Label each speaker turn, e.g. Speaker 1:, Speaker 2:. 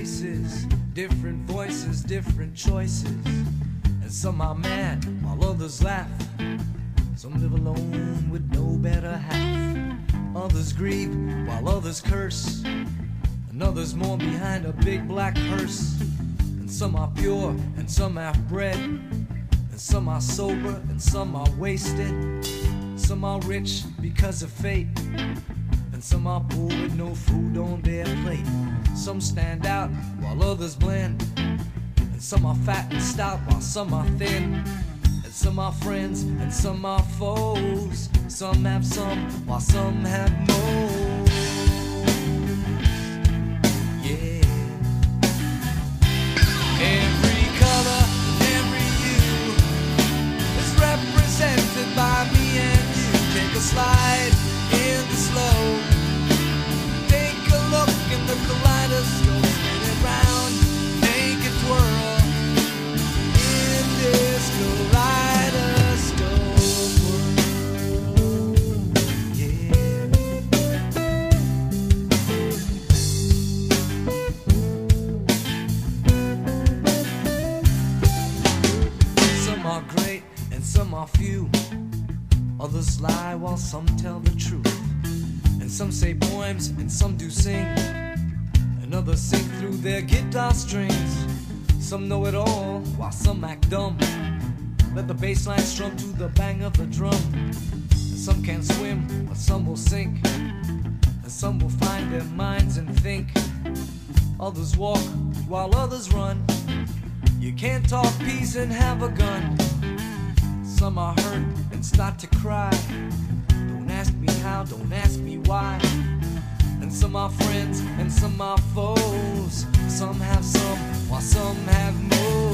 Speaker 1: faces, different voices, different choices. And some are mad while others laugh. Some live alone with no better half. Others grieve while others curse. And others mourn behind a big black hearse. And some are pure and some half-bred. And some are sober and some are wasted. Some are rich because of fate. And some are poor with no food on their plate. Some stand out while others blend. And some are fat and stout while some are thin. And some are friends and some are foes. Some have some while some have more. Yeah. Every color and every hue is represented by me and you. Take a slide in the slow. Take a look in the kaleidoscope. Spin it round, make it twirl in this kaleidoscope world. Yeah. Some are great and some are few. Others lie while some tell the truth. And some say poems and some do sing. And others sing through their guitar strings. Some know it all while some act dumb. Let the bass line strum to the bang of the drum. And some can't swim, but some will sink. And some will find their minds and think. Others walk while others run. You can't talk peace and have a gun. Some are hurt and start to cry. Don't ask me how, don't ask me why. And some are friends and some are foes. Some have some while some have more.